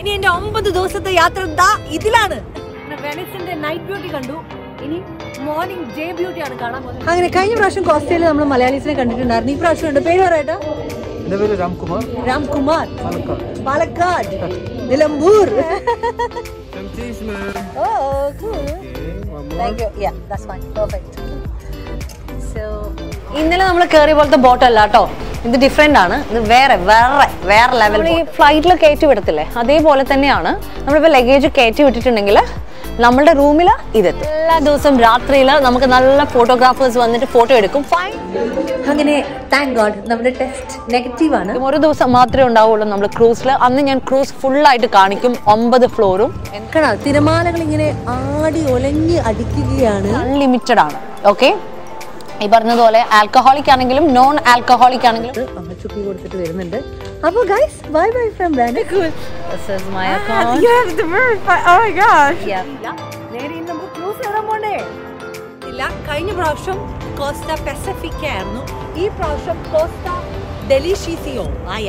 ഇനി എന്റെ 9 ദിവസത്തെ യാത്ര ഇതിലാണ്. വെനീസിന്റെ നൈറ്റ് ബ്യൂട്ടി കണ്ടു, ഇനി മോർണിംഗ് ഡേ ബ്യൂട്ടി ആണ് കാണാൻ പോകുന്നത്. അങ്ങനെ കഴിഞ്ഞ പ്രാവശ്യം കോസ്റ്റയിൽ നമ്മൾ മലയാളീസിനെ കണ്ടിട്ടുണ്ടായിരുന്നു. ഈ പ്രാവശ്യം ഉണ്ട്. പേര് പറയട്ടെ. രാംകുമാർ. രാംകുമാർ, പാലക്കാട്, നിലമ്പൂർ. ഇന്നലെ നമ്മൾ കയറിയ പോലത്തെ ബോട്ടല്ല കേട്ടോ, ഇത് ഡിഫറെന്റ് ആണ്. ഇത് വേറെ ലെവൽ. ഈ ഫ്ലൈറ്റിൽ കയറ്റി വിടത്തില്ലേ, അതേപോലെ തന്നെയാണ്. നമ്മളിപ്പോൾ ലഗേജ് കയറ്റി വിട്ടിട്ടുണ്ടെങ്കിൽ നമ്മളുടെ റൂമിൽ ഇതെത്തും. എല്ലാ ദിവസവും രാത്രിയിൽ നമുക്ക് നല്ല ഫോട്ടോഗ്രാഫേഴ്സ് വന്നിട്ട് ഫോട്ടോ എടുക്കും. ഫൈൻ. അങ്ങനെ താങ്ക് ഗോഡ് നമ്മുടെ ടെസ്റ്റ് നെഗറ്റീവ് ആണ്. ഒരു ദിവസം മാത്രമേ ഉണ്ടാവുള്ളൂ നമ്മൾ ക്രൂസിൽ. അന്ന് ഞാൻ ക്രൂസ് ഫുള്ളായിട്ട് കാണിക്കും, 9 ഫ്ലോറും. തിരമാലകൾ ഇങ്ങനെ ആടി ഒലഞ്ഞ് അടിക്കുകയാണ്. അൺലിമിറ്റഡ് ആണ്. ഓക്കെ, ഈ പറഞ്ഞതുപോലെ ആൽക്കഹോളിക് ആണെങ്കിലും നോൺ ആൽക്കഹോളിക് ആണെങ്കിലും ചുക്കി കൊടുത്തിട്ട് വരുന്നുണ്ട്. അപ്പോൾ guys, bye bye from Venice. This is my account. You have the verify. Oh my gosh. Yeah. നേരെ ഇന്ന് നമുക്ക് ക്രൂസ് കയറാൻ പോണ്ടേ? ഇല്ല, കഴിഞ്ഞ പ്രാവശ്യം കോസ്റ്റ പസഫിക് ആയിരുന്നു. ഈ പ്രാവശ്യം കോസ്റ്റ ഡെലിഷ്യസിയോ.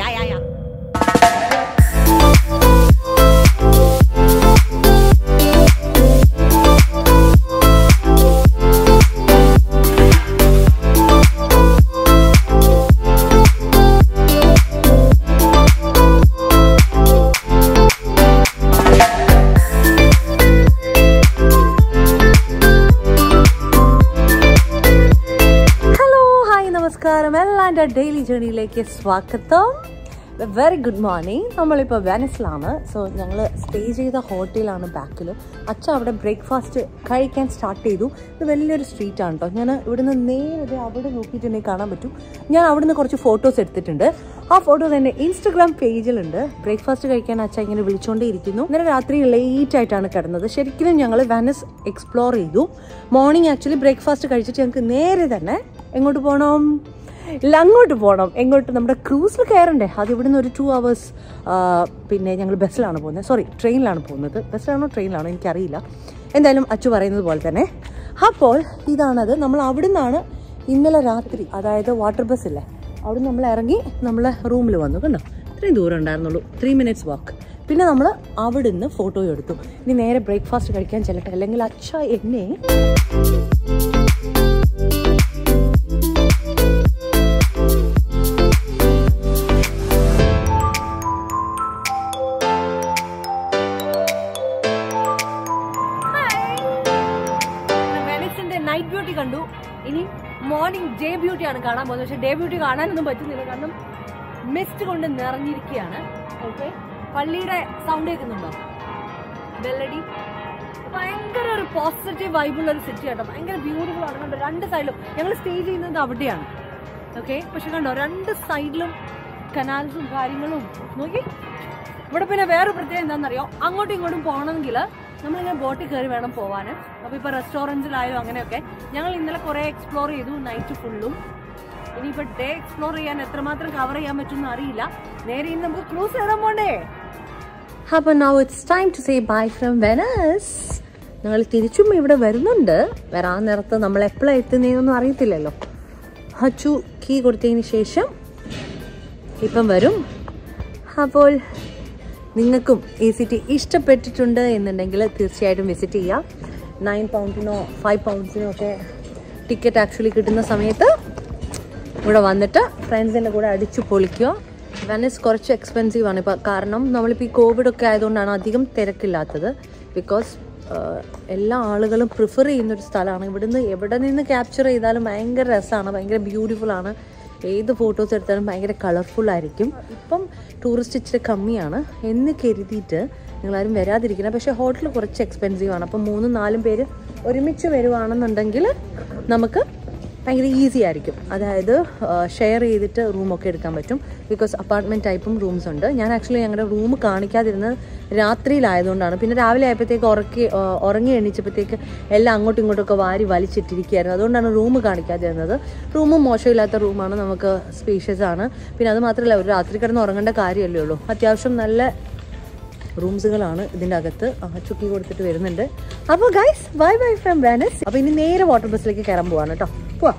എല്ലാൻ്റെ ഡെയിലി ജേണിയിലേക്ക് സ്വാഗതം. Very good morning. നമ്മളിപ്പോൾ വെനീസിലാണ്. സോ ഞങ്ങൾ സ്റ്റേ ചെയ്ത ഹോട്ടലാണ് ബാക്കിൽ. അച്ഛൻ അവിടെ ബ്രേക്ക്ഫാസ്റ്റ് കഴിക്കാൻ സ്റ്റാർട്ട് ചെയ്തു. ഇത് വലിയൊരു സ്ട്രീറ്റാണ് കേട്ടോ. ഞാൻ ഇവിടുന്ന് നേരെ അവിടെ നോക്കിയിട്ടുണ്ടെങ്കിൽ കാണാൻ പറ്റും. ഞാൻ അവിടുന്ന് കുറച്ച് ഫോട്ടോസ് എടുത്തിട്ടുണ്ട്. ആ ഫോട്ടോ തന്നെ ഇൻസ്റ്റഗ്രാം പേജിലുണ്ട്. ബ്രേക്ക്ഫാസ്റ്റ് കഴിക്കാൻ അച്ഛൻ ഇങ്ങനെ വിളിച്ചുകൊണ്ടേ ഇരിക്കുന്നു. ഇന്നലെ രാത്രി ലേറ്റ് ആയിട്ടാണ് കിടന്നത്. ശരിക്കും ഞങ്ങൾ വെനീസ് എക്സ്പ്ലോർ ചെയ്തു. മോർണിംഗ് ആക്ച്വലി ബ്രേക്ക്ഫാസ്റ്റ് കഴിച്ചിട്ട് ഞങ്ങൾക്ക് നേരെ തന്നെ എങ്ങോട്ട് പോകണം? അങ്ങോട്ട് പോകണം. എങ്ങോട്ട്? നമ്മുടെ ക്രൂസിൽ കയറണ്ടേ. അത് ഇവിടുന്ന് ഒരു 2 hours. പിന്നെ ഞങ്ങൾ ബസ്സിലാണ് പോകുന്നത്. സോറി, ട്രെയിനിലാണ് പോകുന്നത്. ബസ്സിലാണോ ട്രെയിനിലാണോ എനിക്കറിയില്ല. എന്തായാലും അച്ചു പറയുന്നത് പോലെ തന്നെ. അപ്പോൾ ഇതാണത്. നമ്മൾ അവിടെ നിന്നാണ് ഇന്നലെ രാത്രി, അതായത് വാട്ടർ ബസ്സില്ലേ, അവിടെ നമ്മൾ ഇറങ്ങി നമ്മളെ റൂമിൽ വന്നു. കണ്ടോ, ഇത്രയും ദൂരം ഉണ്ടായിരുന്നുള്ളൂ. 3 minutes വാക്ക്. പിന്നെ നമ്മൾ അവിടെ നിന്ന് ഫോട്ടോ എടുത്തു. ഇനി നേരെ ബ്രേക്ക്ഫാസ്റ്റ് കഴിക്കാൻ ചെല്ലട്ടെ, അല്ലെങ്കിൽ അച്ഛ എന്നെ നൈറ്റ് ബ്യൂട്ടി കണ്ടു, ഇനി മോർണിംഗ് ഡേ ബ്യൂട്ടി ആണ് കാണാൻ പോകുന്നത്. പക്ഷെ ഡേ ബ്യൂട്ടി കാണാനൊന്നും പറ്റുന്നില്ല, കാരണം മിസ്റ്റ് കൊണ്ട് നിറഞ്ഞിരിക്കുകയാണ്. ഓക്കെ, പള്ളിയുടെ സൗണ്ട് കേൾക്കുന്നുണ്ടോ? ബെല്ലടി. ഭയങ്കര ഒരു പോസിറ്റീവ് വൈബുള്ള ഒരു സിറ്റി കേട്ടോ. ഭയങ്കര ബ്യൂട്ടിഫുൾ ആണ്. കണ്ടോ, 2 സൈഡിലും ഞങ്ങൾ സ്റ്റേ ചെയ്യുന്നത് അവിടെയാണ്. ഓക്കെ, പക്ഷെ കണ്ടോ 2 സൈഡിലും കനാൽസും കാര്യങ്ങളും നോക്കി. ഇവിടെ പിന്നെ വേറെ പ്രത്യേകം എന്താണെന്നറിയോ, അങ്ങോട്ടും ഇങ്ങോട്ടും പോകണമെങ്കിൽ നമ്മളിങ്ങനെ ബോട്ടിൽ കയറി വേണം പോവാൻ. അപ്പോൾ ഇപ്പോൾ റെസ്റ്റോറൻറ്റിലായോ അങ്ങനെയൊക്കെ. ഞങ്ങൾ ഇന്നലെ കുറേ എക്സ്പ്ലോർ ചെയ്തു, നൈറ്റ് ഫുള്ളും. ഇനിയിപ്പോൾ ഡേ എക്സ്പ്ലോർ ചെയ്യാൻ എത്രമാത്രം കവർ ചെയ്യാൻ പറ്റുമെന്ന് അറിയില്ല. നേരെ ഇന്ന് നമുക്ക് ക്രൂസ് കയറാൻ പോണ്ടേ? അപ്പോൾ now it's time to say bye from Venice. ഞങ്ങൾ തിരിച്ചും ഇവിടെ വരുന്നുണ്ട്. വരാൻ നേരത്ത് നമ്മൾ എപ്പോഴാണ് എത്തുന്നതെന്നൊന്നും അറിയത്തില്ലല്ലോ. അച്ചു കീ കൊടുത്തതിന് ശേഷം ഇപ്പം വരും. അപ്പോൾ നിങ്ങൾക്കും ഈ സിറ്റി ഇഷ്ടപ്പെട്ടിട്ടുണ്ട് എന്നുണ്ടെങ്കിൽ തീർച്ചയായിട്ടും വിസിറ്റ് ചെയ്യാം. 9 pounds 5 pounds ഒക്കെ ടിക്കറ്റ് ആക്ച്വലി കിട്ടുന്ന സമയത്ത് ഇവിടെ വന്നിട്ട് ഫ്രണ്ട്സിൻ്റെ കൂടെ അടിച്ചു പൊളിക്കുക. വെനീസ് കുറച്ച് എക്സ്പെൻസീവ് ആണ് ഇപ്പോൾ, കാരണം നമ്മളിപ്പോൾ ഈ കോവിഡൊക്കെ ആയതുകൊണ്ടാണ് അധികം തിരക്കില്ലാത്തത്. ബിക്കോസ് എല്ലാ ആളുകളും പ്രിഫർ ചെയ്യുന്നൊരു സ്ഥലമാണ്. ഇവിടുന്ന് എവിടെ നിന്ന് ക്യാപ്ചർ ചെയ്താലും ഭയങ്കര രസമാണ്, ഭയങ്കര ബ്യൂട്ടിഫുള്ളാണ്. ഏത് ഫോട്ടോസ് എടുത്താലും ഭയങ്കര കളർഫുള്ളായിരിക്കും. ഇപ്പം ടൂറിസ്റ്റ് ഇച്ചിരി കമ്മിയാണ് എന്ന് കരുതിയിട്ട് നിങ്ങളാരും വരാതിരിക്കണം. പക്ഷേ ഹോട്ടൽ കുറച്ച് എക്സ്പെൻസീവാണ്. അപ്പം 3-4 പേര് ഒരുമിച്ച് വരുവാണെന്നുണ്ടെങ്കിൽ നമുക്ക് ഭയങ്കര ഈസി ആയിരിക്കും. അതായത് ഷെയർ ചെയ്തിട്ട് റൂമൊക്കെ എടുക്കാൻ പറ്റും. ബിക്കോസ് അപ്പാർട്ട്മെൻറ്റ് ടൈപ്പും റൂംസ് ഉണ്ട്. ഞാൻ ആക്ച്വലി ഞങ്ങളുടെ റൂം കാണിക്കാതിരുന്നത് രാത്രിയിലായതുകൊണ്ടാണ്. പിന്നെ രാവിലെ ആയപ്പോഴത്തേക്ക് ഉറങ്ങി എണീച്ചപ്പോഴത്തേക്ക് എല്ലാം അങ്ങോട്ടും ഇങ്ങോട്ടൊക്കെ വാരി വലിച്ചിട്ടിരിക്കുകയായിരുന്നു. അതുകൊണ്ടാണ് റൂം കാണിക്കാതിരുന്നത്. റൂമും മോശമില്ലാത്ത റൂമാണ്, നമുക്ക് സ്പേഷ്യസ് ആണ്. പിന്നെ അത് മാത്രമല്ല, ഒരു രാത്രി കിടന്ന് ഉറങ്ങേണ്ട കാര്യമല്ലേ ഉള്ളൂ. അത്യാവശ്യം നല്ല റൂംസുകളാണ് ഇതിൻ്റെ അകത്ത്. ചുക്കി കൊടുത്തിട്ട് വരുന്നുണ്ട്. അപ്പോൾ guys, bye bye from Venice. അപ്പോൾ ഇനി നേരെ വാട്ടർ ബസ്സിലേക്ക് കയറാൻ പോവാണ് കേട്ടോ. പോവാം.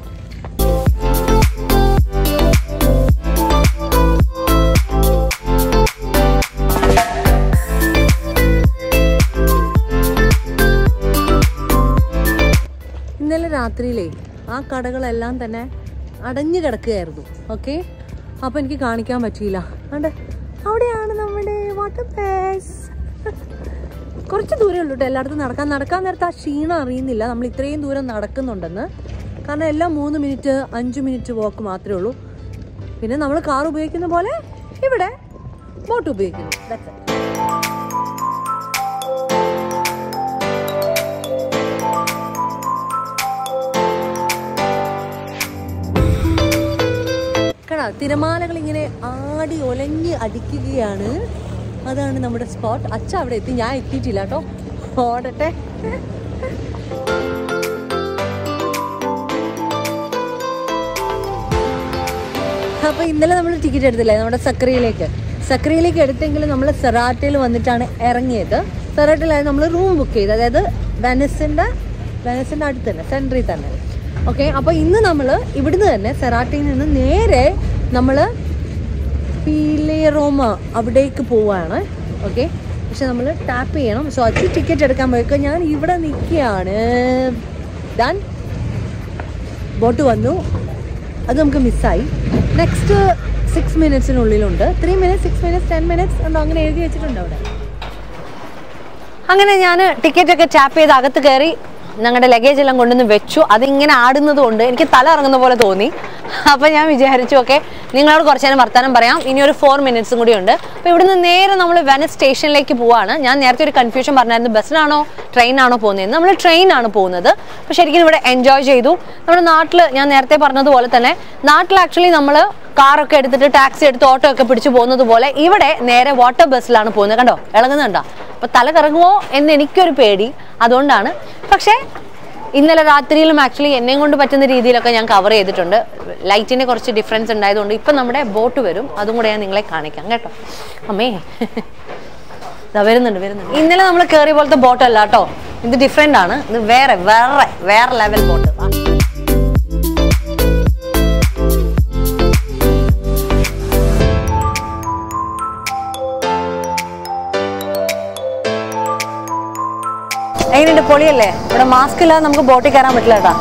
രാത്രിയിലേ ആ കടകളെല്ലാം തന്നെ അടഞ്ഞു കിടക്കുകയായിരുന്നു. ഓക്കെ, അപ്പോൾ എനിക്ക് കാണിക്കാൻ പറ്റിയില്ല. അതുകൊണ്ട് അവിടെയാണ് നമ്മുടെ വാട്ടർ ബേസ്. കുറച്ച് ദൂരമേ ഉള്ളൂ കേട്ടോ എല്ലായിടത്തും നടക്കാൻ നേരത്ത് ആ ക്ഷീണം അറിയുന്നില്ല നമ്മൾ ഇത്രയും ദൂരം നടക്കുന്നുണ്ടെന്ന്. കാരണം എല്ലാം 3 മിനിറ്റ് 5 മിനിറ്റ് വാക്ക് മാത്രമേ ഉള്ളൂ. പിന്നെ നമ്മൾ കാർ ഉപയോഗിക്കുന്ന പോലെ ഇവിടെ ബോട്ട് ഉപയോഗിക്കുന്നു. തിരമാലകൾ ഇങ്ങനെ ആടി ഒലഞ്ഞ് അടിക്കുകയാണ്. അതാണ് നമ്മുടെ സ്പോട്ട്. അച്ഛ അവിടെ എത്തി, ഞാൻ എത്തിയിട്ടില്ല കേട്ടോ. ഓടട്ടെ. അപ്പോൾ ഇന്നലെ നമ്മൾ ടിക്കറ്റ് എടുത്തില്ലേ നമ്മുടെ സക്രിയയിലേക്ക് എടുത്തെങ്കിൽ നമ്മൾ സെറാട്ടയിൽ വന്നിട്ടാണ് ഇറങ്ങിയത്. സെറാട്ടയിലായിരുന്നു നമ്മൾ റൂം ബുക്ക് ചെയ്തത്, അതായത് വെനസിൻ്റെ അടുത്ത് തന്നെ, സെൻട്രിൽ തന്നെ. ഓക്കെ, അപ്പോൾ ഇന്ന് നമ്മൾ ഇവിടുന്ന് തന്നെ സെറാട്ടയിൽ നിന്ന് നേരെ നമ്മൾ പീലേറോമ അവിടേക്ക് പോവുകയാണ്. ഓക്കെ, പക്ഷെ നമ്മൾ ടാപ്പ് ചെയ്യണം. സോ അച്ഛൻ ടിക്കറ്റ് എടുക്കാൻ പോയേക്ക് ഞാൻ ഇവിടെ നിൽക്കുകയാണ്. ഡൺ. ബോട്ട് വന്നു, അത് നമുക്ക് മിസ്സായി. നെക്സ്റ്റ് 6 മിനിറ്റ്സിനുള്ളിലുണ്ട്. 3 മിനിറ്റ്സ് 6 മിനിറ്റ്സ് 10 മിനിറ്റ്സ് ഉണ്ടോ അങ്ങനെ എഴുതി വെച്ചിട്ടുണ്ട് അവിടെ. അങ്ങനെ ഞാൻ ടിക്കറ്റൊക്കെ ടാപ്പ് ചെയ്ത് അകത്ത് കയറി ഞങ്ങളുടെ ലഗേജ് എല്ലാം കൊണ്ടുവന്ന് വെച്ചു. അതിങ്ങനെ ആടുന്നത് കൊണ്ട് എനിക്ക് തല ഇറങ്ങുന്ന പോലെ തോന്നി. അപ്പം ഞാൻ വിചാരിച്ചു ഓക്കെ നിങ്ങളോട് കുറച്ച് നേരം വർത്താനം പറയാം. ഇനി ഒരു 4 മിനിറ്റ്സും കൂടി ഉണ്ട്. അപ്പോൾ ഇവിടുന്ന് നേരെ നമ്മൾ വെനസ് സ്റ്റേഷനിലേക്ക് പോവാണ്. ഞാൻ നേരത്തെ ഒരു കൺഫ്യൂഷൻ പറഞ്ഞായിരുന്നു, ബസ്സിനാണോ ട്രെയിനാണോ പോകുന്നതെന്ന്. നമ്മൾ ട്രെയിനാണ് പോകുന്നത്. അപ്പോൾ ശരിക്കും ഇവിടെ എൻജോയ് ചെയ്തു. നമ്മുടെ നാട്ടിൽ ഞാൻ നേരത്തെ പറഞ്ഞതുപോലെ തന്നെ നാട്ടിൽ ആക്ച്വലി നമ്മൾ കാറൊക്കെ എടുത്തിട്ട് ടാക്സി എടുത്ത് ഓട്ടോ ഒക്കെ പിടിച്ച് പോകുന്നത് പോലെ ഇവിടെ നേരെ വാട്ടർ ബസ്സിലാണ് പോകുന്നത്. കണ്ടോ ഇളകുന്നുണ്ടോ? അപ്പോൾ തല കറങ്ങുമോ എന്ന് എനിക്കൊരു പേടി, അതുകൊണ്ടാണ്. പക്ഷേ ഇന്നലെ രാത്രിയിലും ആക്ച്വലി എന്നെയും കൊണ്ട് പറ്റുന്ന രീതിയിലൊക്കെ ഞാൻ കവർ ചെയ്തിട്ടുണ്ട്. ലൈറ്റിൻ്റെ കുറച്ച് ഡിഫറൻസ് ഉണ്ടായതുകൊണ്ട് ഇപ്പം നമ്മുടെ ബോട്ട് വരും, അതും കൂടെ ഞാൻ നിങ്ങളെ കാണിക്കാം കേട്ടോ. അമ്മേ വരുന്നുണ്ട്. ഇന്നലെ നമ്മൾ കയറിയ പോലത്തെ ബോട്ടല്ല കേട്ടോ, ഇത് ഡിഫറെൻ്റ് ആണ്. ഇത് വേറെ ലെവൽ ബോട്ട്. എങ്ങനെയുണ്ട്? പൊളിയല്ലേ? ഇവിടെ മാസ്ക് ഇല്ലാതെ നമുക്ക് ബോട്ടിൽ കയറാൻ പറ്റില്ല കേട്ടോ.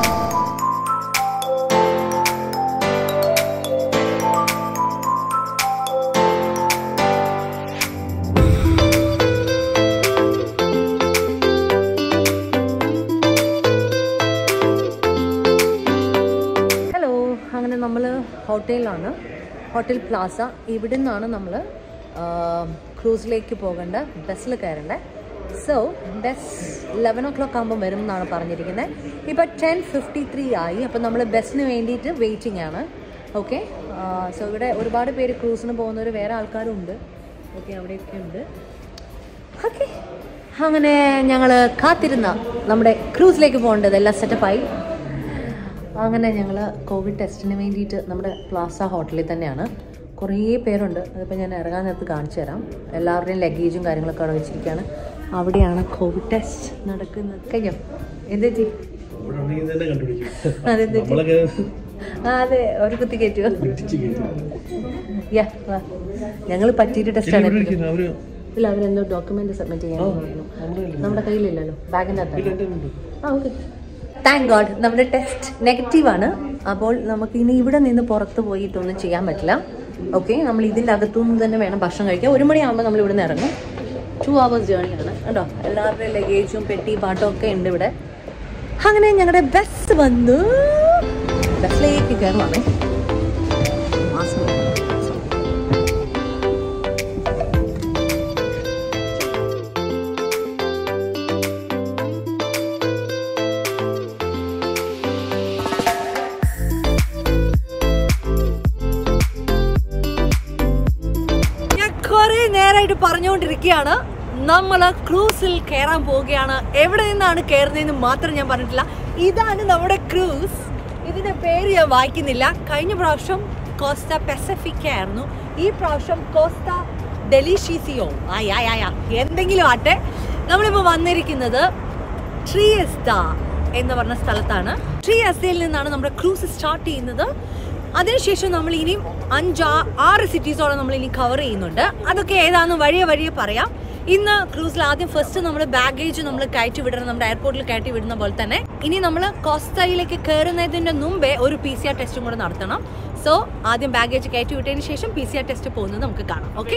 ഹലോ, അങ്ങനെ നമ്മൾ ഹോട്ടലിലാണ്, ഹോട്ടൽ പ്ലാസ. ഇവിടെ നിന്നാണ് നമ്മൾ ക്രൂസിലേക്ക് പോകേണ്ട, ബസ്സിൽ കയറേണ്ടത്. സോ ബസ് 11 o'clock ആകുമ്പോൾ വരും എന്നാണ് പറഞ്ഞിരിക്കുന്നത്. ഇപ്പോൾ 10:53 ആയി. അപ്പോൾ നമ്മൾ ബസ്സിന് വേണ്ടിയിട്ട് വെയിറ്റിംഗ് ആണ്. ഓക്കെ, സോ ഇവിടെ ഒരുപാട് പേര് ക്രൂസിന് പോകുന്നവർ, വേറെ ആൾക്കാരും ഉണ്ട്. ഓക്കെ, അവിടെയൊക്കെ ഉണ്ട്. ഓക്കെ, അങ്ങനെ ഞങ്ങൾ കാത്തിരുന്ന നമ്മുടെ ക്രൂസിലേക്ക് പോകേണ്ടത് എല്ലാം സെറ്റപ്പായി. അങ്ങനെ ഞങ്ങൾ കോവിഡ് ടെസ്റ്റിന് വേണ്ടിയിട്ട് നമ്മുടെ പ്ലാസ ഹോട്ടലിൽ തന്നെയാണ്. കുറേ പേരുണ്ട്. അതിപ്പോൾ ഞാൻ ഇറങ്ങാൻ നേരത്ത് കാണിച്ചു തരാം. എല്ലാവരുടെയും ലഗേജും കാര്യങ്ങളൊക്കെ അവിടെ വെച്ചിരിക്കുകയാണ്. അവിടെയാണ് കോവിഡ് ടെസ്റ്റ് നടക്കുന്നത്. കഴിഞ്ഞോ? എന്തെറ്റി? അതെ, ഒരു കുത്തി കയറ്റുക. ഞങ്ങൾ പറ്റിയിട്ട് ടെസ്റ്റാണ്. ഇല്ല, അവരെന്തോ ഡോക്യുമെന്റ് സബ്മിറ്റ് ചെയ്യാൻ പറഞ്ഞു. നമ്മുടെ കയ്യിലില്ലല്ലോ, ബാഗിൻ്റെ അകത്താണ്. ഓക്കെ, താങ്ക് ഗോഡ് നമ്മുടെ ടെസ്റ്റ് നെഗറ്റീവാണ്. അപ്പോൾ നമുക്ക് ഇനി ഇവിടെ നിന്ന് പുറത്ത് പോയിട്ടൊന്നും ചെയ്യാൻ പറ്റില്ല. ഓക്കെ, നമ്മൾ ഇതിൻ്റെ അകത്തുനിന്ന് തന്നെ വേണം ഭക്ഷണം കഴിക്കാൻ. 1 മണിയാകുമ്പോൾ നമ്മൾ ഇവിടെ നിന്ന് ഇറങ്ങും. 2 hours ജേണിയാണ് കേട്ടോ. എല്ലാവരുടെയും ലഗേജും പെട്ടി പാട്ടും ഒക്കെ ഉണ്ട് ഇവിടെ. അങ്ങനെ ഞങ്ങളുടെ ബസ് വന്നു. ബസ്സിലേക്ക് കയറുവാണ്. നേരായിട്ട് പറഞ്ഞുകൊണ്ടിരിക്കുകയാണ്, നമ്മൾ ക്രൂസിൽ കയറാൻ പോവുകയാണ്. എവിടെ നിന്നാണ് കയറുന്നതെന്ന് മാത്രം ഞാൻ പറഞ്ഞിട്ടില്ല. ഇതാണ് നമ്മുടെ ക്രൂസ്. ഇതിന്റെ പേര് ഞാൻ വായിക്കുന്നില്ല. കഴിഞ്ഞ പ്രാവശ്യം കോസ്റ്റ പെസഫിക്ക ആയിരുന്നു, ഈ പ്രാവശ്യം കോസ്റ്റ ഡെലിഷീസിയോ എന്തെങ്കിലും ആട്ടെ. നമ്മളിപ്പോൾ വന്നിരിക്കുന്നത് ട്രിയസ്റ്റ എന്ന് പറഞ്ഞ സ്ഥലത്താണ്. ട്രിയസ്റ്റയിൽ നിന്നാണ് നമ്മുടെ ക്രൂസ് സ്റ്റാർട്ട് ചെയ്യുന്നത്. അതിനുശേഷം നമ്മൾ ഇനിയും 5-6 സിറ്റീസോളം നമ്മൾ ഇനി കവർ ചെയ്യുന്നുണ്ട്. അതൊക്കെ ഏതാണെന്ന് വഴിയെ പറയാം. ഇന്ന് ക്രൂസിൽ ആദ്യം ഫസ്റ്റ് നമ്മൾ ബാഗേജ് നമ്മൾ കയറ്റി വിടണം, നമ്മുടെ എയർപോർട്ടിൽ കയറ്റി വിടുന്ന പോലെ തന്നെ ഇനി നമ്മൾ കോസ്റ്റയിലേക്ക് കയറുന്നതിന്റെ മുമ്പേ ഒരു PCR ടെസ്റ്റും കൂടെ നടത്തണം. സോ ആദ്യം ബാഗേജ് കയറ്റി വിട്ടതിന് ശേഷം PCR ടെസ്റ്റ് പോകുന്നത് നമുക്ക് കാണാം. Okay,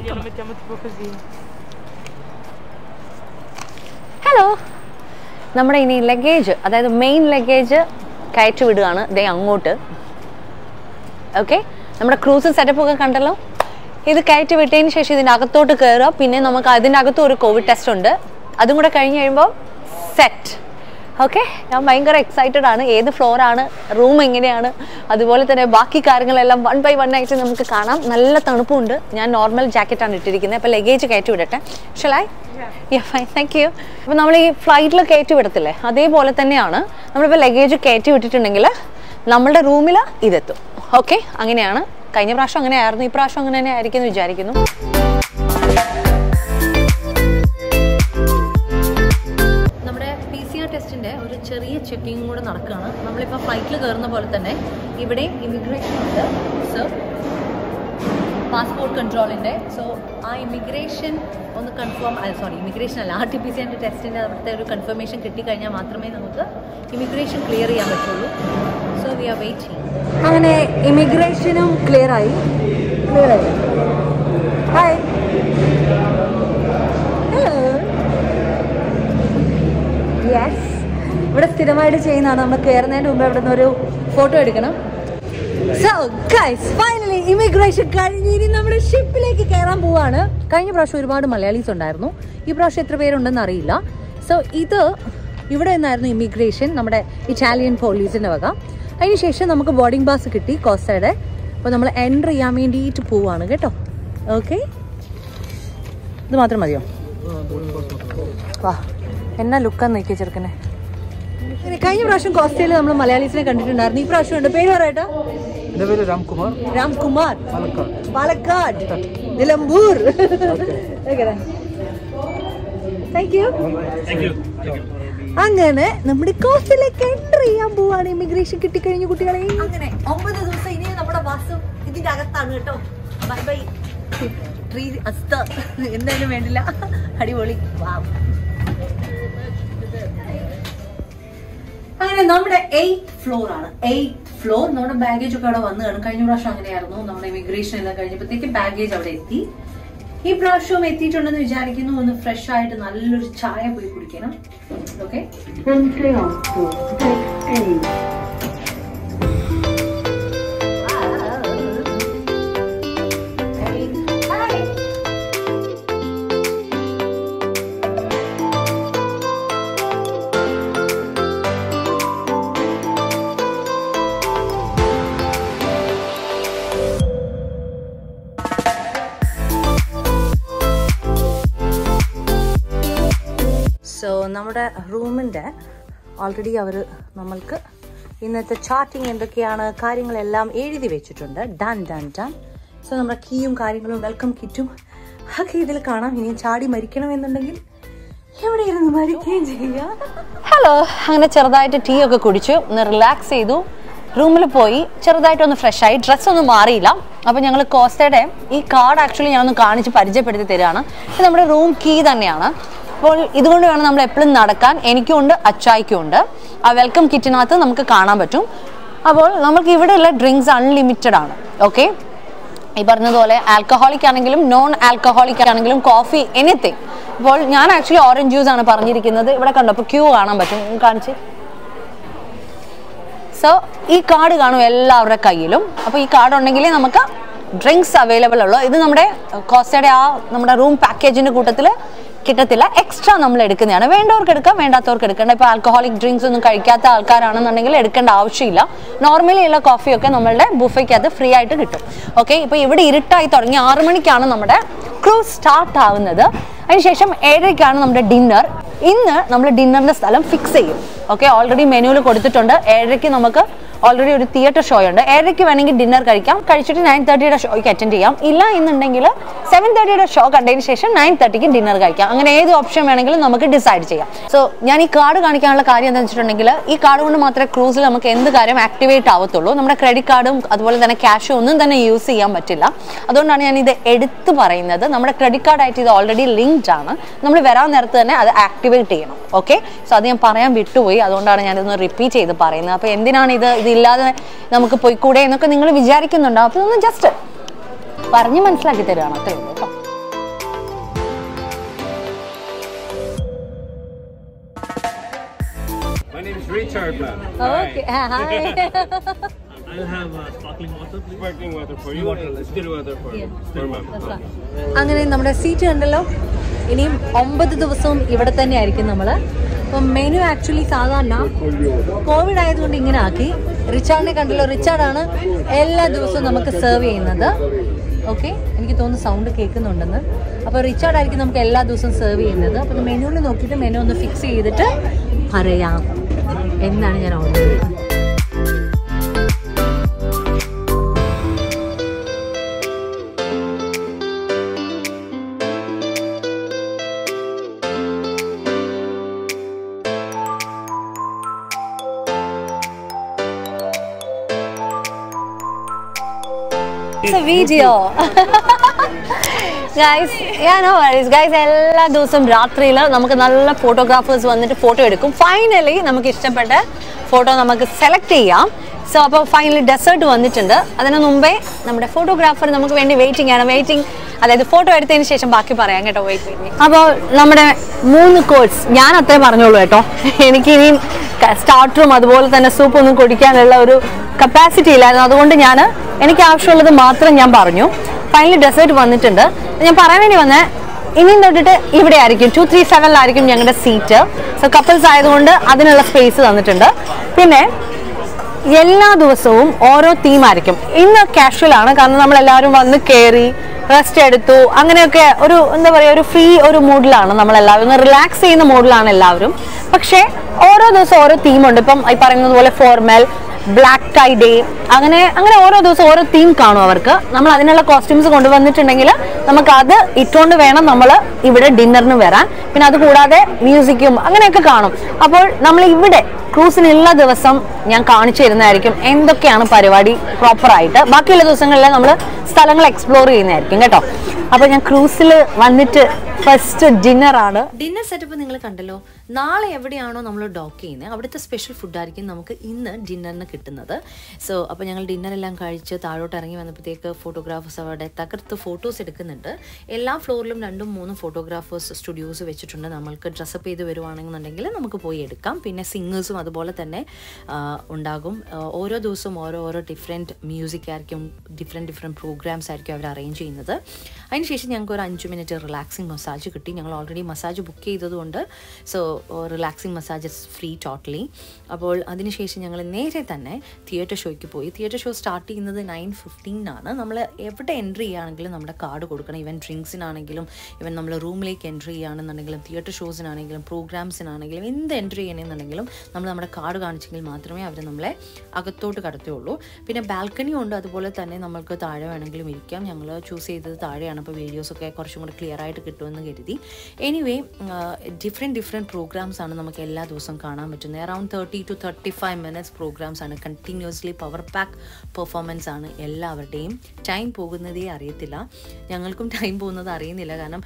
hello. നമ്മുടെ ഇനി ലഗേജ്, അതായത് മെയിൻ ലഗേജ് കയറ്റി വിടുകയാണ് ദേ അങ്ങോട്ട്. ഓക്കെ, നമ്മുടെ ക്രൂസ് സെറ്റപ്പ് ഒക്കെ കണ്ടല്ലോ. ഇത് കയറ്റി വിട്ടതിന് ശേഷം ഇതിൻ്റെ അകത്തോട്ട് കയറുക. പിന്നെ നമുക്ക് അതിൻ്റെ അകത്തും ഒരു കോവിഡ് ടെസ്റ്റ് ഉണ്ട്. അതും കൂടെ കഴിഞ്ഞ് കഴിയുമ്പോൾ സെറ്റ്. ഓക്കെ, ഞാൻ ഭയങ്കര എക്സൈറ്റഡ് ആണ്. ഏത് ഫ്ലോറാണ്, റൂം എങ്ങനെയാണ്, അതുപോലെ തന്നെ ബാക്കി കാര്യങ്ങളെല്ലാം 1 by 1 ആയിട്ട് നമുക്ക് കാണാം. നല്ല തണുപ്പുണ്ട്. ഞാൻ നോർമൽ ജാക്കറ്റാണ് ഇട്ടിരിക്കുന്നത്. അപ്പോൾ ലഗേജ് കയറ്റി വിടട്ടെ. ഷലായി? Fine, thank you. അപ്പോൾ നമ്മൾ ഈ ഫ്ലൈറ്റിൽ കയറ്റി വിടത്തില്ലേ, അതേപോലെ തന്നെയാണ് നമ്മളിപ്പോൾ ലഗേജ് കയറ്റി വിട്ടിട്ടുണ്ടെങ്കിൽ നമ്മളുടെ റൂമിൽ ഇതെത്തും. ഓക്കെ, അങ്ങനെയാണ്. കഴിഞ്ഞ പ്രാവശ്യം അങ്ങനെ ആയിരുന്നു, ഈ പ്രാവശ്യം അങ്ങനെ തന്നെ ആയിരിക്കും എന്ന് വിചാരിക്കുന്നു. നമ്മുടെ PCR ടെസ്റ്റിൻ്റെ ഒരു ചെറിയ ചെക്കിങ്ങും കൂടെ നടക്കുകയാണ്. നമ്മളിപ്പോൾ ഫ്ലൈറ്റിൽ കയറുന്ന പോലെ തന്നെ ഇവിടെ ഇമിഗ്രേഷൻ ഉണ്ട്. സോ പാസ്പോർട്ട് കൺട്രോളിൻ്റെ. സോ ആ ഇമിഗ്രേഷൻ ഒന്ന് ഇമിഗ്രേഷൻ അല്ല, RT-PCR ടെസ്റ്റിൻ്റെ അവിടുത്തെ ഒരു കൺഫർമേഷൻ കിട്ടിക്കഴിഞ്ഞാൽ മാത്രമേ നമുക്ക് ഇമിഗ്രേഷൻ ക്ലിയർ ചെയ്യാൻ പറ്റുള്ളൂ. So we are waiting. അങ്ങനെ ഇമിഗ്രേഷനും ക്ലിയർ ആയി. Hi, hello. യെസ്, ഇവിടെ സ്ഥിരമായിട്ട് ചെയ്യുന്നതാണ്. നമ്മൾ കയറുന്നതിന് മുമ്പ് ഇവിടെ നിന്ന് ഒരു ഫോട്ടോ എടുക്കണം. സോ ഗൈസ്, ഫൈനലി ഇമിഗ്രേഷൻ കഴിഞ്ഞ് ഇനി നമ്മുടെ ഷിപ്പിലേക്ക് കയറാൻ പോവാണ്. കഴിഞ്ഞ പ്രാവശ്യം ഒരുപാട് മലയാളീസ് ഉണ്ടായിരുന്നു. ഈ പ്രാവശ്യം എത്ര പേരുണ്ടെന്ന് അറിയില്ല. സോ ഇത് ഇവിടെ നിന്നായിരുന്നു ഇമിഗ്രേഷൻ, നമ്മുടെ ഇറ്റാലിയൻ പോലീസിൻ്റെ വക. അതിനുശേഷം നമുക്ക് ബോർഡിംഗ് പാസ് കിട്ടി കോസ്റ്റയുടെ. അപ്പോൾ നമ്മൾ എൻ്റർ ചെയ്യാൻ വേണ്ടിയിട്ട് പോവാണ് കേട്ടോ. ഓക്കെ, ഇത് മാത്രം മതിയോ? വാ, എന്നാ ലുക്കാന്ന് നോക്കിയ ചെറുക്കനെ. കഴിഞ്ഞ പ്രാവശ്യം കോസ്റ്റയിൽ നമ്മൾ മലയാളീസിനെ കണ്ടിട്ടുണ്ടായിരുന്നു. ഈ പ്രാവശ്യം ഉണ്ട്. പേര് പറയട്ടോ? രാംകുമാർ. രാംകുമാർ, പാലക്കാട്, നിലമ്പൂർ. Thank you. അങ്ങനെ നമ്മുടെ കോസ്റ്റയിലേക്ക് എൻ്റർ ചെയ്യാൻ പോവാണ്. ഇമിഗ്രേഷൻ കിട്ടിക്കഴിഞ്ഞു കുട്ടികളെ. അങ്ങനെ 9 ദിവസം ഇനി നമ്മുടെ വാസം ഇതിന്റെ അകത്താണ് കേട്ടോ. ബൈ ബൈ ട്രീ അസ്ത, എന്തായാലും വേണ്ടില്ല. അടിപൊളി. അങ്ങനെ നമ്മുടെ 8th ഫ്ലോർ ആണ്. 8th floor. നമ്മുടെ ബാഗേജ് ഒക്കെ അവിടെ വന്നു കാണും. കഴിഞ്ഞ പ്രാവശ്യം അങ്ങനെയായിരുന്നു. നമ്മുടെ ഇമിഗ്രേഷൻ എല്ലാം കഴിഞ്ഞപ്പോഴത്തേക്ക് ബാഗേജ് അവിടെ എത്തി. ഈ പ്രാവശ്യവും എത്തിയിട്ടുണ്ടെന്ന് വിചാരിക്കുന്നു. ഒന്ന് ഫ്രഷ് ആയിട്ട് നല്ലൊരു ചായ പോയി കുടിക്കണം. ഓക്കെ, സോ നമ്മുടെ റൂമിൻ്റെ ഓൾറെഡി അവർ നമ്മൾക്ക് ഇന്നത്തെ ചാർട്ടിങ് എന്തൊക്കെയാണ് കാര്യങ്ങളെല്ലാം എഴുതി വെച്ചിട്ടുണ്ട്. ഡൺ. സോ നമ്മുടെ കീയും കാര്യങ്ങളും വെൽക്കം കിറ്റും ഒക്കെ ഇതിൽ കാണാം. ഇനി ചാടി മരിക്കണമെന്നുണ്ടെങ്കിൽ എവിടെ ഇരുന്ന് മരിക്കുകയും ചെയ്യുക. ഹലോ, അങ്ങനെ ചെറുതായിട്ട് ടീ ഒക്കെ കുടിച്ചു, ഒന്ന് റിലാക്സ് ചെയ്തു. റൂമിൽ പോയി ചെറുതായിട്ടൊന്ന് ഫ്രഷായി. ഡ്രസ്സൊന്നും മാറിയില്ല. അപ്പോൾ ഞങ്ങൾ കോസ്റ്റയുടെ ഈ കാർഡ് ആക്ച്വലി ഞാനൊന്ന് കാണിച്ച് പരിചയപ്പെടുത്തി തരികയാണ്. ഇത് നമ്മുടെ റൂം കീ തന്നെയാണ്. അപ്പോൾ ഇതുകൊണ്ട് വേണം നമ്മൾ എപ്പോഴും നടക്കാൻ. എനിക്കും ഉണ്ട്, അച്ചായിക്കും ഉണ്ട്. ആ വെൽക്കം കിറ്റിനകത്ത് നമുക്ക് കാണാൻ പറ്റും. അപ്പോൾ നമുക്ക് ഇവിടെയുള്ള ഡ്രിങ്ക്സ് അൺലിമിറ്റഡ് ആണ്. ഓക്കെ, ഈ പറഞ്ഞതുപോലെ ആൽക്കഹോളിക് ആണെങ്കിലും നോൺ ആൽക്കഹോളിക് ആണെങ്കിലും കോഫി, എനിത്തിങ്. അപ്പോൾ ഞാൻ ആക്ച്വലി ഓറഞ്ച് ജ്യൂസ് ആണ് പറഞ്ഞിരിക്കുന്നത്. ഇവിടെ കണ്ടോ, അപ്പോൾ ക്യൂ കാണാൻ പറ്റും, കാണിച്ച്. സോ ഈ കാർഡ് കാണും എല്ലാവരുടെ കയ്യിലും. അപ്പോൾ ഈ കാർഡ് ഉണ്ടെങ്കിലേ നമുക്ക് ഡ്രിങ്ക്സ് അവൈലബിൾ ഉള്ളൂ. ഇത് നമ്മുടെ കോസ്റ്റയുടെ നമ്മുടെ റൂം പാക്കേജിൻ്റെ കൂട്ടത്തിൽ കിട്ടത്തില്ല. എക്സ്ട്രാ നമ്മൾ എടുക്കുന്നതാണ്. വേണ്ടവർക്ക് എടുക്കാം, വേണ്ടാത്തവർക്ക് എടുക്കേണ്ട. ഇപ്പോൾ ആൽക്കഹോളിക് ഡ്രിങ്ക്സ് ഒന്നും കഴിക്കാത്ത ആൾക്കാരാണെന്നുണ്ടെങ്കിൽ എടുക്കേണ്ട ആവശ്യമില്ല. നോർമലി ഉള്ള കോഫിയൊക്കെ നമ്മളുടെ ബുഫയ്ക്കകത്ത് ഫ്രീ ആയിട്ട് കിട്ടും. ഓക്കെ, ഇപ്പോൾ ഇവിടെ ഇരുട്ടായി തുടങ്ങി. 6 മണിക്കാണ് നമ്മുടെ ക്രൂസ് സ്റ്റാർട്ട് ആവുന്നത്. അതിനുശേഷം 7:30 നമ്മുടെ ഡിന്നർ. ഇന്ന് നമ്മൾ ഡിന്നറിൻ്റെ സ്ഥലം ഫിക്സ് ചെയ്യും. ഓക്കെ, ഓൾറെഡി മെനുവിൽ കൊടുത്തിട്ടുണ്ട്. 7:00 നമുക്ക് ഓൾറെഡി ഒരു തിയേറ്റർ ഷോ ഉണ്ട്. 7:30 വേണമെങ്കിൽ ഡിന്നർ കഴിക്കാം, കഴിച്ചിട്ട് 9:30 ഷോയ്ക്ക് അറ്റൻഡ് ചെയ്യാം. ഇല്ല എന്നുണ്ടെങ്കിൽ 7:30 ഷോ കണ്ടതിന് ശേഷം 9:30 ഡിന്നർ കഴിക്കാം. അങ്ങനെ ഏത് ഓപ്ഷൻ വേണമെങ്കിലും നമുക്ക് ഡിസൈഡ് ചെയ്യാം. സോ ഞാൻ ഈ കാർഡ് കാണിക്കാനുള്ള കാര്യം എന്താണെന്ന് വെച്ചിട്ടുണ്ടെങ്കിൽ ഈ കാർഡ് കൊണ്ട് മാത്രമേ ക്രൂസിൽ നമുക്ക് എന്ത് കാര്യം ആക്ടിവേറ്റ് ആവത്തുള്ളൂ. നമ്മുടെ ക്രെഡിറ്റ് കാർഡും അതുപോലെ തന്നെ ക്യാഷും ഒന്നും തന്നെ യൂസ് ചെയ്യാൻ പറ്റില്ല. അതുകൊണ്ടാണ് ഞാൻ ഇത് എടുത്തു പറയുന്നത്. നമ്മുടെ ക്രെഡിറ്റ് കാർഡായിട്ട് ഇത് ഓൾറെഡി ലിങ്ക്ഡ് ആണ്. നമ്മൾ വരാൻ നേരത്ത് തന്നെ അത് ആക്ടിവേറ്റ് ചെയ്യണം. ഓക്കെ, സോ അത് ഞാൻ പറയാൻ വിട്ടുപോയി. അതുകൊണ്ടാണ് ഞാനിതൊന്ന് റിപ്പീറ്റ് ചെയ്ത് പറയുന്നത്. അപ്പോൾ എന്തിനാണ് ഇതില്ലാതെ നമുക്ക് പോയിക്കൂടെ എന്നൊക്കെ നിങ്ങൾ വിചാരിക്കുന്നുണ്ടാവും. അപ്പോൾ ഇതൊന്ന് ജസ്റ്റ് പറഞ്ഞ് മനസ്സിലാക്കി തരുവാണ്. അത്രേ ഉള്ളൂ കേട്ടോ. My name is Richard, ma'am. Okay, hi. I'll have sparkling water, please. Sparkling water for you. Still water for ma'am. അങ്ങനെ നമ്മുടെ സീറ്റ് കണ്ടല്ലോ. ഇനിയും 9 ദിവസവും ഇവിടെ തന്നെ ആയിരിക്കും നമ്മൾ. അപ്പം മെനു ആക്ച്വലി സാധാരണ കോവിഡ് ആയതുകൊണ്ട് ഇങ്ങനെ ആക്കി. റിച്ചാർഡിനെ കണ്ടല്ലോ, റിച്ചാർഡാണ് എല്ലാ ദിവസവും നമുക്ക് സെർവ് ചെയ്യുന്നത്. ഓക്കെ, എനിക്ക് തോന്നുന്നു സൗണ്ട് കേൾക്കുന്നുണ്ടെന്ന്. അപ്പോൾ റിച്ചാർഡ് ആയിരിക്കും നമുക്ക് എല്ലാ ദിവസവും സെർവ് ചെയ്യുന്നത്. അപ്പോൾ മെനുവിൽ നോക്കിയിട്ട് മെനു ഒന്ന് ഫിക്സ് ചെയ്തിട്ട് പറയാം എന്നാണ് ഞാൻ ഓർഡർ ചെയ്തത്. വീഡിയോ ഗൈസ്, എല്ലാ ദിവസവും രാത്രിയിൽ നമുക്ക് നല്ല ഫോട്ടോഗ്രാഫേഴ്സ് വന്നിട്ട് ഫോട്ടോ എടുക്കും. ഫൈനലി നമുക്ക് ഇഷ്ടപ്പെട്ട ഫോട്ടോ നമുക്ക് സെലക്ട് ചെയ്യാം. സോ അപ്പോൾ ഫൈനലി ഡെസേർട്ട് വന്നിട്ടുണ്ട്. അതിന് മുമ്പേ നമ്മുടെ ഫോട്ടോഗ്രാഫർ നമുക്ക് വേണ്ടി വെയിറ്റിംഗ് ആണ്. അതായത് ഫോട്ടോ എടുത്തതിന് ശേഷം ബാക്കി പറയാം കേട്ടോ. വെയിറ്റ്. അപ്പോൾ നമ്മുടെ 3 കോഴ്സ് ഞാൻ അത്രേ പറഞ്ഞോളൂ കേട്ടോ. എനിക്ക് ഇനിയും സ്റ്റാർട്ടറും അതുപോലെ തന്നെ സൂപ്പൊന്നും കുടിക്കാനുള്ള ഒരു കപ്പാസിറ്റി ഇല്ലായിരുന്നു. അതുകൊണ്ട് എനിക്ക് ആവശ്യമുള്ളത് മാത്രം ഞാൻ പറഞ്ഞു. ഫൈനലി ഡെസേർട്ട് വന്നിട്ടുണ്ട്. ഞാൻ പറയാൻ വേണ്ടി വന്നേ, ഇനിയും തൊട്ടിട്ട് ഇവിടെ ആയിരിക്കും 237 ഞങ്ങളുടെ സീറ്റ്. സോ കപ്പിൾസ് ആയതുകൊണ്ട് അതിനുള്ള സ്പേസ് തന്നിട്ടുണ്ട്. പിന്നെ എല്ലാ ദിവസവും ഓരോ തീമായിരിക്കും. ഇന്ന് കാഷ്വൽ ആണ്, കാരണം നമ്മളെല്ലാവരും വന്ന് കയറി റെസ്റ്റ് എടുത്തു, അങ്ങനെയൊക്കെ ഒരു എന്താ പറയുക, ഒരു ഫ്രീ ഒരു മൂഡിലാണ് നമ്മളെല്ലാവരും, ഒന്ന് റിലാക്സ് ചെയ്യുന്ന മൂഡിലാണ് എല്ലാവരും. പക്ഷേ ഓരോ ദിവസം ഓരോ തീമുണ്ട്. ഇപ്പം ഈ പറയുന്നത് പോലെ ഫോർമൽ, ബ്ലാക്ക് ടൈ ഡേ, അങ്ങനെ ഓരോ ദിവസം ഓരോ തീം കാണും അവർക്ക്. നമ്മൾ അതിനുള്ള കോസ്റ്റ്യൂംസ് കൊണ്ടുവന്നിട്ടുണ്ടെങ്കിൽ നമുക്ക് അത് ഇട്ടുകൊണ്ട് വേണം നമ്മൾ ഇവിടെ ഡിന്നറിന് വരാൻ. പിന്നെ അത് കൂടാതെ മ്യൂസിക്കും അങ്ങനെയൊക്കെ കാണും. അപ്പോൾ നമ്മൾ ഇവിടെ ക്രൂസിനുള്ള ദിവസം ഞാൻ കാണിച്ചു തരുന്നതായിരിക്കും എന്തൊക്കെയാണ് പരിപാടി പ്രോപ്പറായിട്ട്. ബാക്കിയുള്ള ദിവസങ്ങളിൽ നമ്മൾ സ്ഥലങ്ങൾ എക്സ്പ്ലോർ ചെയ്യുന്നതായിരിക്കും കേട്ടോ. അപ്പോൾ ഞാൻ ക്രൂസിൽ വന്നിട്ട് ഫസ്റ്റ് ഡിന്നറാണ്. ഡിന്നർ സെറ്റപ്പ് നിങ്ങൾ കണ്ടല്ലോ. നാളെ എവിടെയാണോ നമ്മൾ ഡോക്ക് ചെയ്യുന്നത് അവിടുത്തെ സ്പെഷ്യൽ ഫുഡായിരിക്കും നമുക്ക് ഇന്ന് ഡിന്നറിന് കിട്ടുന്നത്. സോ അപ്പോൾ ഞങ്ങൾ ഡിന്നറെല്ലാം കഴിച്ച് താഴോട്ട് ഇറങ്ങി വന്നപ്പോഴത്തേക്ക് ഫോട്ടോഗ്രാഫേഴ്സ് അവിടെ തകർത്ത് ഫോട്ടോസ് എടുക്കുന്നുണ്ട്. എല്ലാ ഫ്ലോറിലും 2-3 ഫോട്ടോഗ്രാഫേഴ്സ് സ്റ്റുഡിയോസ് വെച്ചിട്ടുണ്ട്. നമ്മൾക്ക് ഡ്രസ്സപ്പ് ചെയ്ത് വരുവാണെന്നുണ്ടെങ്കിൽ നമുക്ക് പോയി എടുക്കാം. പിന്നെ സിംഗേഴ്സും അതുപോലെ തന്നെ ഉണ്ടാകും. ഓരോ ദിവസവും ഓരോ ഡിഫറെൻറ്റ് മ്യൂസിക് ആയിരിക്കും, ഡിഫറെൻറ്റ് പ്രോഗ്രാംസ് ആയിരിക്കും അവർ അറേഞ്ച് ചെയ്യുന്നത്. അതിനുശേഷം ഞങ്ങൾക്ക് ഒരു 5 മിനിറ്റ് റിലാക്സിങ് മസാജ് കിട്ടി. ഞങ്ങൾ ഓൾറെഡി മസാജ് ബുക്ക് ചെയ്തതുകൊണ്ട് so relaxing massage free totally. അപ്പോൾ അതിനുശേഷം ഞങ്ങൾ നേരെ തന്നെ തിയേറ്റർ ഷോയ്ക്ക് പോയി. തിയേറ്റർ ഷോ സ്റ്റാർട്ട് ചെയ്യുന്നത് 9:15 നമ്മൾ എവിടെ എൻട്രി ചെയ്യുകയാണെങ്കിലും നമ്മുടെ കാർഡ് കൊടുക്കണം. ഈവൻ ഡ്രിങ്ക്സിനാണെങ്കിലും, ഈവൻ നമ്മൾ റൂമിലേക്ക് എൻട്രി ചെയ്യുകയാണെന്നുണ്ടെങ്കിലും, തിയേറ്റർ ഷോസിനാണെങ്കിലും, പ്രോഗ്രാംസിനാണെങ്കിലും, എന്ത് എൻട്രി ചെയ്യണമെന്നുണ്ടെങ്കിലും നമ്മൾ നമ്മുടെ കാർഡ് കാണിച്ചെങ്കിൽ മാത്രമേ അവർ നമ്മളെ അകത്തോട്ട് കടത്തുകയുള്ളൂ. പിന്നെ ബാൽക്കണിയും ഉണ്ട്, അതുപോലെ തന്നെ നമ്മൾക്ക് താഴെ വേണമെങ്കിലും ഇരിക്കാം. ഞങ്ങൾ ചൂസ് ചെയ്തത് താഴെയാണ്. അപ്പോൾ വീഡിയോസൊക്കെ കുറച്ചും കൂടി ക്ലിയർ ആയിട്ട് കിട്ടുമെന്ന് കരുതി. എനിവേ ഡിഫറെൻറ്റ് പ്രോഗ്രാംസ് ആണ് നമുക്ക് എല്ലാ ദിവസവും കാണാൻ പറ്റുന്നത്. അറൗണ്ട് 30 to 35 minutes പ്രോഗ്രാംസ് ആണ്. കണ്ടിന്യൂസ്ലി പവർ പാക്ക് പെർഫോമൻസ് ആണ് എല്ലാവരുടെയും. ടൈം പോകുന്നതേ അറിയത്തില്ല. ഞങ്ങൾക്കും ടൈം പോകുന്നത് അറിയുന്നില്ല. കാരണം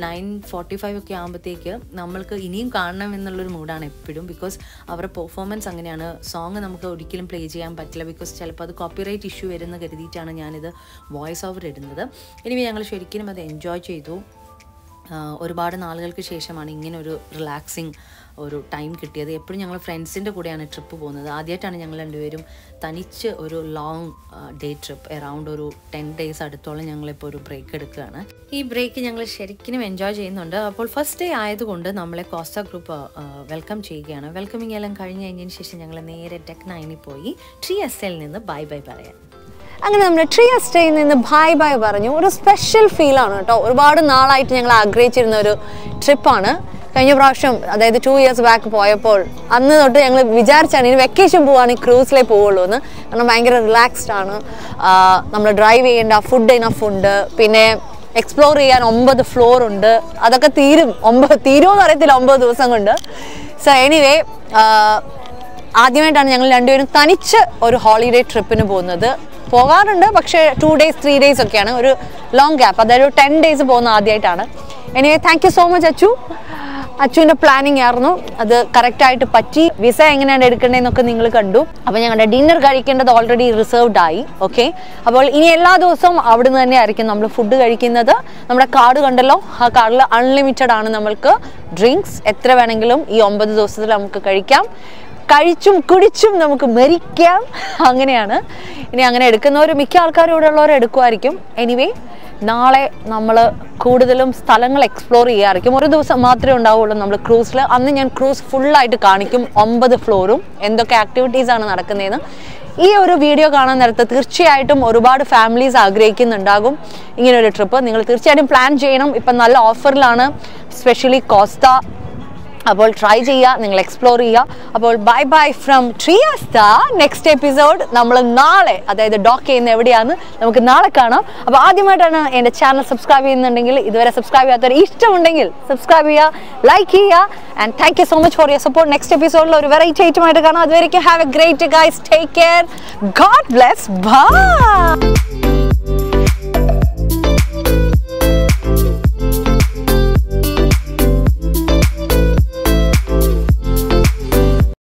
9:45 ഒക്കെ ആകുമ്പോഴത്തേക്ക് നമ്മൾക്ക് ഇനിയും കാണണം എന്നുള്ളൊരു മൂഡാണ് എപ്പോഴും. ബിക്കോസ് അവരുടെ പെർഫോമൻസ് അങ്ങനെയാണ്. സോങ് നമുക്ക് ഒരിക്കലും പ്ലേ ചെയ്യാൻ പറ്റില്ല. ബിക്കോസ് ചിലപ്പോൾ അത് കോപ്പിറൈറ്റ് ഇഷ്യൂ വരുന്ന കരുതിയിട്ടാണ് ഞാനിത് വോയിസ് ഓവർ ഇടുന്നത്. എനിവേ ഞങ്ങൾ ശരിക്കും അത് എൻജോയ് ചെയ്തു. ഒരുപാട് നാളുകൾക്ക് ശേഷമാണ് ഇങ്ങനെ ഒരു റിലാക്സിങ് ഒരു ടൈം കിട്ടിയത്. എപ്പോഴും ഞങ്ങൾ ഫ്രണ്ട്സിൻ്റെ കൂടെയാണ് ട്രിപ്പ് പോകുന്നത്. ആദ്യമായിട്ടാണ് ഞങ്ങൾ രണ്ടുപേരും തനിച്ച് ഒരു ലോങ് ഡേ ട്രിപ്പ്, അറൗണ്ട് ഒരു 10 days അടുത്തോളം ഞങ്ങളിപ്പോൾ ഒരു ബ്രേക്ക് എടുക്കുകയാണ്. ഈ ബ്രേക്ക് ഞങ്ങൾ ശരിക്കും എൻജോയ് ചെയ്യുന്നുണ്ട്. അപ്പോൾ ഫസ്റ്റ് ഡേ ആയതുകൊണ്ട് നമ്മളെ കോസ്റ്റ ഗ്രൂപ്പ് വെൽക്കം ചെയ്യുകയാണ്. വെൽക്കമിങ് എല്ലാം കഴിഞ്ഞതിന് ശേഷം ഞങ്ങൾ നേരെ ടെക് 9 പോയി TSL നിന്ന് ബൈ പറയാൻ. അങ്ങനെ നമ്മൾ ട്രീ എസ്റ്റേയിൽ നിന്ന് ബൈ പറഞ്ഞു. ഒരു സ്പെഷ്യൽ ഫീലാണ് കേട്ടോ. ഒരുപാട് നാളായിട്ട് ഞങ്ങൾ ആഗ്രഹിച്ചിരുന്ന ഒരു ട്രിപ്പാണ്. കഴിഞ്ഞ പ്രാവശ്യം അതായത് 2 years ബാക്ക് പോയപ്പോൾ അന്ന് തൊട്ട് ഞങ്ങൾ വിചാരിച്ചാണ് ഇനി വെക്കേഷൻ പോവുകയാണെങ്കിൽ ക്രൂസിലേ പോവുള്ളൂ എന്ന്. കാരണം ഭയങ്കര റിലാക്സ്ഡ് ആണ്, നമ്മൾ ഡ്രൈവ് ചെയ്യേണ്ട, ഫുഡ് ഇനഫ് ഉണ്ട്, പിന്നെ എക്സ്പ്ലോർ ചെയ്യാൻ 9 ഫ്ലോർ ഉണ്ട്. അതൊക്കെ തീരുമെന്ന് അറിയത്തില്ല 9 ദിവസം കൊണ്ട്. സോ എനിവേ ആദ്യമായിട്ടാണ് ഞങ്ങൾ രണ്ടുപേരും തനിച്ച് ഒരു ഹോളിഡേ ട്രിപ്പിന് പോകുന്നത്. പോകാറുണ്ട്, പക്ഷേ 2 days 3 days ഒക്കെയാണ്, ഒരു ലോങ് ഗ്യാപ്പ്, അതായത് 10 days പോകുന്ന ആദ്യമായിട്ടാണ്. Anyway thank you so much Achu. അച്ചുവിൻ്റെ പ്ലാനിങ് ആയിരുന്നു, അത് കറക്റ്റായിട്ട് പറ്റി. വിസ എങ്ങനെയാണ് എടുക്കേണ്ടതെന്നൊക്കെ നിങ്ങൾ കണ്ടു. അപ്പോൾ ഞങ്ങളുടെ ഡിന്നർ കഴിക്കേണ്ടത് ഓൾറെഡി റിസർവ്ഡ് ആയി. ഓക്കെ, അപ്പോൾ ഇനി എല്ലാ ദിവസവും അവിടെ നിന്ന് തന്നെ ആയിരിക്കും നമ്മൾ ഫുഡ് കഴിക്കുന്നത്. നമ്മുടെ കാർഡ് കണ്ടല്ലോ, ആ കാർഡിൽ അൺലിമിറ്റഡ് ആണ് നമ്മൾക്ക് ഡ്രിങ്ക്സ്. എത്ര വേണമെങ്കിലും ഈ 9 ദിവസത്തിൽ നമുക്ക് കഴിക്കാം. കഴിച്ചും കുടിച്ചും നമുക്ക് മരിക്കാം, അങ്ങനെയാണ്. ഇനി അങ്ങനെ എടുക്കുന്നവർ മിക്ക ആൾക്കാരും ഇവിടെ ഉള്ളവർ എടുക്കുമായിരിക്കും. എനിവേ നാളെ നമ്മൾ കൂടുതലും സ്ഥലങ്ങൾ എക്സ്പ്ലോർ ചെയ്യാറിരിക്കും. ഒരു ദിവസം മാത്രമേ ഉണ്ടാവുള്ളൂ നമ്മൾ ക്രൂസിൽ. അന്ന് ഞാൻ ക്രൂസ് ഫുള്ളായിട്ട് കാണിക്കും, 9 ഫ്ലോറും എന്തൊക്കെ ആക്ടിവിറ്റീസാണ് നടക്കുന്നതെന്ന്. ഈ ഒരു വീഡിയോ കാണാൻ നേരത്ത് തീർച്ചയായിട്ടും ഒരുപാട് ഫാമിലീസ് ആഗ്രഹിക്കുന്നുണ്ടാകും ഇങ്ങനൊരു ട്രിപ്പ്. നിങ്ങൾ തീർച്ചയായിട്ടും പ്ലാൻ ചെയ്യണം. ഇപ്പം നല്ല ഓഫറിലാണ്, സ്പെഷ്യലി കോസ്റ്റ. അപ്പോൾ ട്രൈ ചെയ്യുക, നിങ്ങൾ എക്സ്പ്ലോർ ചെയ്യുക. അപ്പോൾ bye bye from Trieste. Next episode നമ്മൾ നാളെ, അതായത് ഡോക്ക് ചെയ്യുന്ന എവിടെയാണെന്ന് നമുക്ക് നാളെ കാണാം. അപ്പോൾ ആദ്യമായിട്ടാണ് എൻ്റെ ചാനൽ സബ്സ്ക്രൈബ് ചെയ്യുന്നുണ്ടെങ്കിൽ, ഇതുവരെ സബ്സ്ക്രൈബ് ചെയ്യാത്തവർ ഇഷ്ടമുണ്ടെങ്കിൽ സബ്സ്ക്രൈബ് ചെയ്യുക, ലൈക്ക് ചെയ്യുക. And thank you so much for your support. Next എപ്പിസോഡിൽ ഒരു വെറൈറ്റി ഐറ്റമായിട്ട് കാണാം. അതുവരെയ്ക്കും have a great guys, take care, god bless, by.